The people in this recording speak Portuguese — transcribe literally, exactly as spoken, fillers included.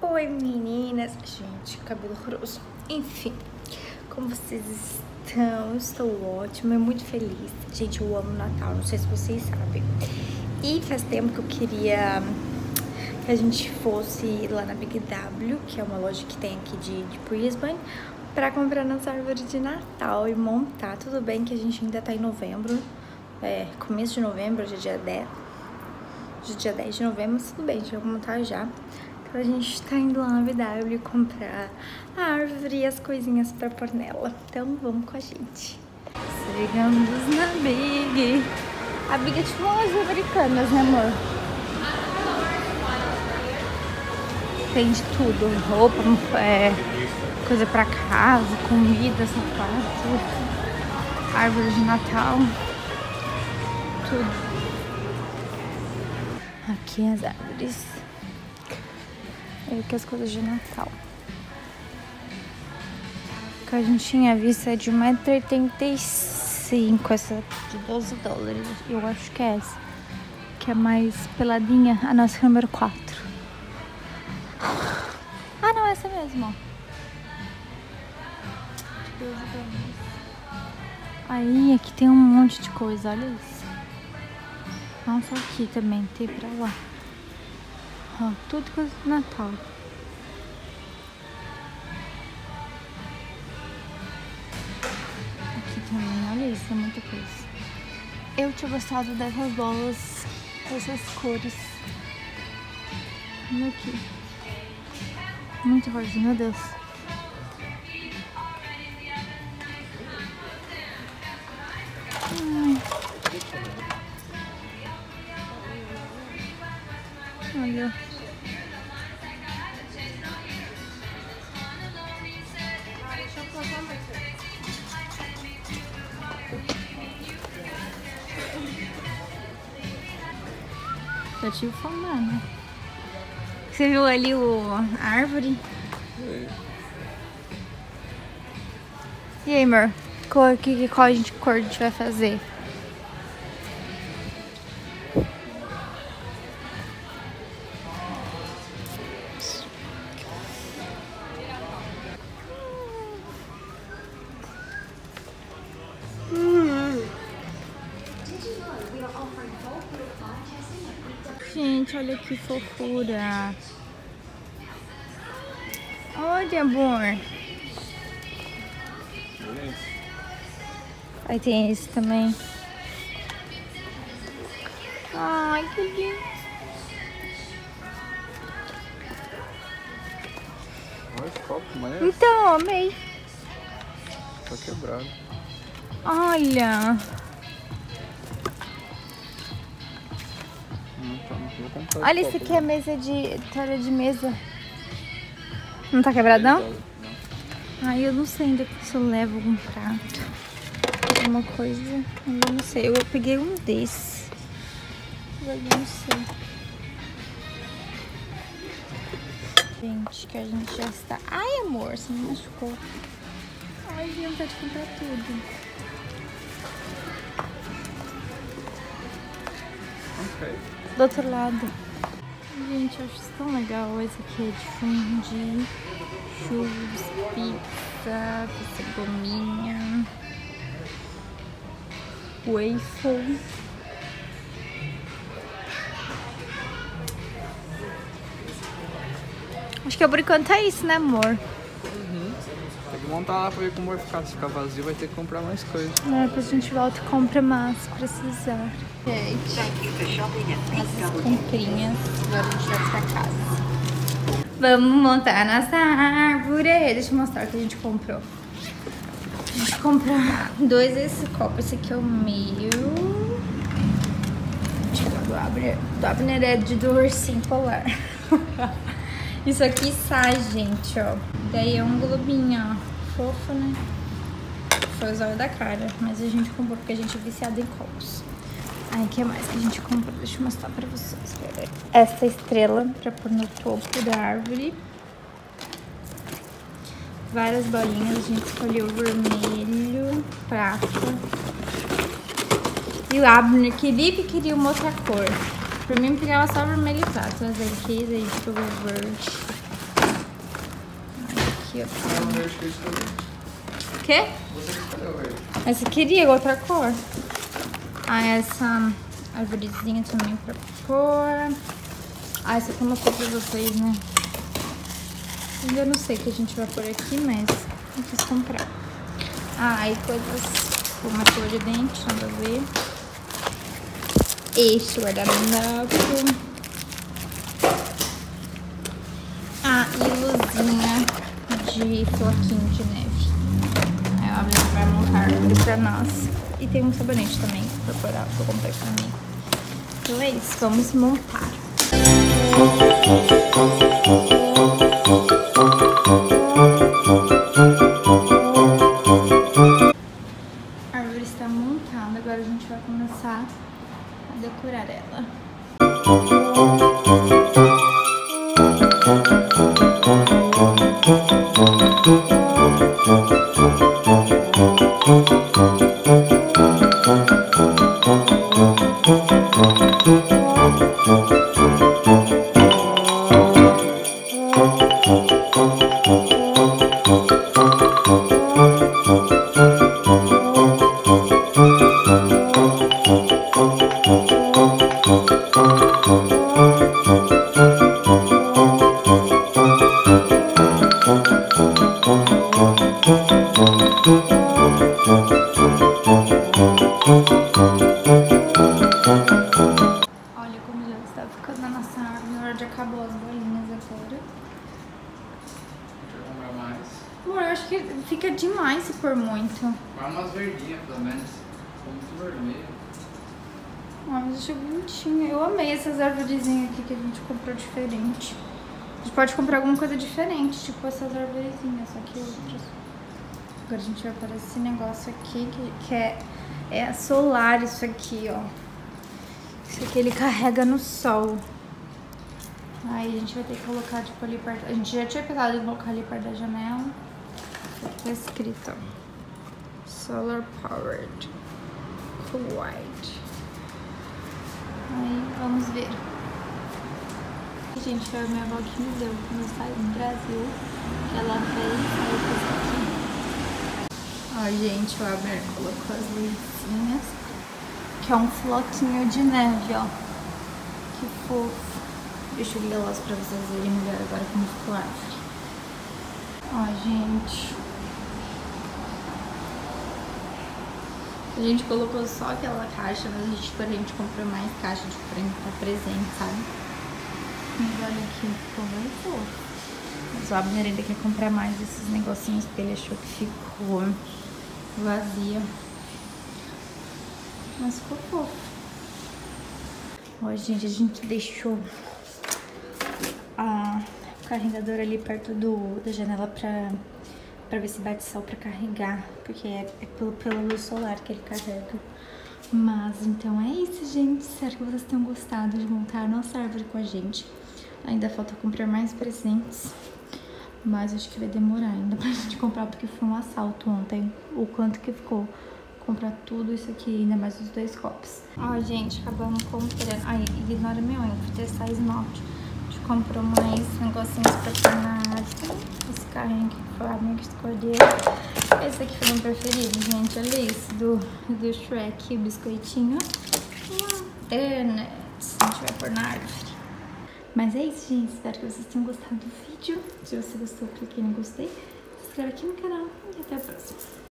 Oi meninas, gente, cabelo horroroso. Enfim, como vocês estão? Eu estou ótima, eu muito feliz. Gente, eu amo Natal, não sei se vocês sabem. E faz tempo que eu queria que a gente fosse lá na Big W, que é uma loja que tem aqui de, de Brisbane, pra comprar nossa árvore de Natal e montar. Tudo bem que a gente ainda tá em novembro, é, começo de novembro, hoje é dia dez. Hoje é dia dez de novembro, mas tudo bem, a gente vai montar já. Então a gente tá indo lá na B W comprar a árvore e as coisinhas pra pôr nela. Então vamos com a gente. Chegamos na Big. A Big é tipo umas americanas, né, amor? Tem de tudo, roupa, é, coisa pra casa, comida, sapato, árvore de Natal, tudo. Aqui as árvores. E aqui as coisas de Natal. O que a gente tinha visto é de um metro e oitenta e cinco, essa de doze dólares. Eu acho que é essa, que é mais peladinha. A nossa é número quatro. Ah, não, essa mesmo, ó. doze dólares. Aí, aqui tem um monte de coisa, olha isso. Não só aqui também, tem pra lá. Ó, tudo coisa do Natal. Aqui também, olha isso, é muita coisa. Eu tinha gostado dessas bolas, dessas cores. Olha aqui. Muito rosa, meu Deus. Ai. Olha. Já tive falando. Você viu ali o, a árvore? E aí, amor? Qual, que, qual a gente, cor a gente vai fazer? Gente, olha que fofura. Olha, amor. Aí tem esse também. Ai, que lindo. Olha esse copo, mas é... Então, amei. Tá quebrado. Olha. Vou comprar Olha esse isso copo, aqui, é mesa de... Tora de mesa. Não tá quebradão? Não. Ai, eu não sei ainda se eu levo algum prato. Alguma coisa. Eu não sei. Eu peguei um desses. Eu não sei. Gente, que a gente já está... Ai, amor, você me machucou. Ai, vi vontade de comprar tudo. Ok. Do outro lado. Gente, eu acho isso tão legal. Esse aqui é de fondue, churros, pizza, pizza gominha, waffle. Acho que por enquanto é isso, né, amor? Uhum. Tem que montar lá pra ver como vai ficar. Se ficar vazio, vai ter que comprar mais coisas. É, depois a gente volta e compra mais se precisar. Gente, essas comprinhas. Agora a gente vai pra casa. Vamos montar nossa árvore. Deixa eu mostrar o que a gente comprou. A gente comprou dois desses copos. Esse aqui é o meu. Deixa eu ver do Abner. Do Abner é de do ursinho polar. Isso aqui sai, gente, ó. Daí é um globinho, ó. Fofo, né? Foi os olhos da cara. Mas a gente comprou porque a gente é viciado em copos. Aí, o que mais que a gente comprou? Deixa eu mostrar pra vocês. Essa estrela pra pôr no topo da árvore. Várias bolinhas. A gente escolheu vermelho, prata. E o Abner queria que queria uma outra cor. Pra mim, pegava só vermelho e prata. Mas ele quis, a gente pegou verde. aqui, ó. É o verde que eu escolhi. O quê? Você que escolheu o verde. Mas você queria outra cor? Ah, essa arvorezinha também pra pôr. Ah, essa aqui eu mostrei pra vocês, né? Ainda não sei o que a gente vai pôr aqui, mas eu quis comprar. Ah, e coisas como uma escova de dente, nada a ver. Este guardanapo. Ah, e luzinha de floquinho de neve. Aí a Abner vai montar árvore pra nós. E tem um sabonete também pra pôr, que eu comprei pra mim. Então é isso, vamos montar. A árvore está montada, agora a gente vai começar a decorar ela. Olha como já está ficando a nossa árvore. Na hora de acabou as bolinhas agora. Quer comprar mais? Amor, eu acho que fica demais se for muito. Vai umas verdinhas, pelo menos. Ficou muito vermelho. Ah, mas achei bonitinho. Eu amei essas arvorezinhas aqui que a gente comprou diferente. A gente pode comprar alguma coisa diferente, tipo essas arvorezinhas, só que outras. Agora a gente vai para esse negócio aqui, que, que é, é solar isso aqui, ó. Isso aqui ele carrega no sol. Aí a gente vai ter que colocar, tipo, ali perto... A gente já tinha pensado em colocar ali perto da janela. Aqui tá escrito, ó. Solar Powered. White. Aí, vamos ver. Gente, foi a minha avó que me deu quando eu saí do Brasil. Que ela fez, aí eu fiz aqui. Ó, gente, o Abner colocou as luzinhas. Que é um floquinho de neve, ó. Que fofo. Deixa eu ler elas pra vocês verem melhor agora como ficou a árvore. Ó, gente. A gente colocou só aquela caixa, mas a gente, tipo, a gente comprou mais caixa de frente pra presente, sabe? Mas olha aqui, ficou bem fofo. Mas o Abner ainda quer comprar mais esses negocinhos porque ele achou que ficou vazia. Mas ficou fofo. Ó, gente, a gente deixou a carregadora ali perto do, da janela pra, pra ver se bate sol pra carregar. Porque é, é pelo, pela luz solar que ele carrega. Mas, então é isso, gente. Espero que vocês tenham gostado de montar a nossa árvore com a gente. Ainda falta comprar mais presentes. Mas acho que vai demorar ainda pra gente comprar, porque foi um assalto ontem. O quanto que ficou comprar tudo isso aqui, ainda mais os dois copos. Ó, gente, acabamos comprando. Ai, ignora meu erro, fui testar esmalte. A gente comprou mais negocinhos pra pôr na árvore. Esse carrinho aqui foi a minha que escolheu. Esse aqui foi meu preferido, gente. Olha isso, do, do Shrek, o biscoitinho. E a donuts. A gente vai pôr na árvore. Mas é isso, gente. Espero que vocês tenham gostado do vídeo. Se você gostou, clique no gostei. Se inscreve aqui no canal e até a próxima.